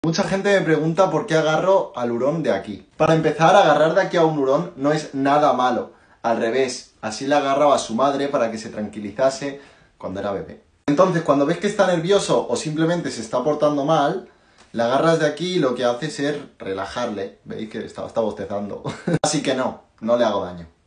Mucha gente me pregunta por qué agarro al hurón de aquí. Para empezar, agarrar de aquí a un hurón no es nada malo. Al revés, así le agarraba a su madre para que se tranquilizase cuando era bebé. Entonces, cuando ves que está nervioso o simplemente se está portando mal, le agarras de aquí y lo que haces es relajarle. ¿Veis que está bostezando? Así que no le hago daño.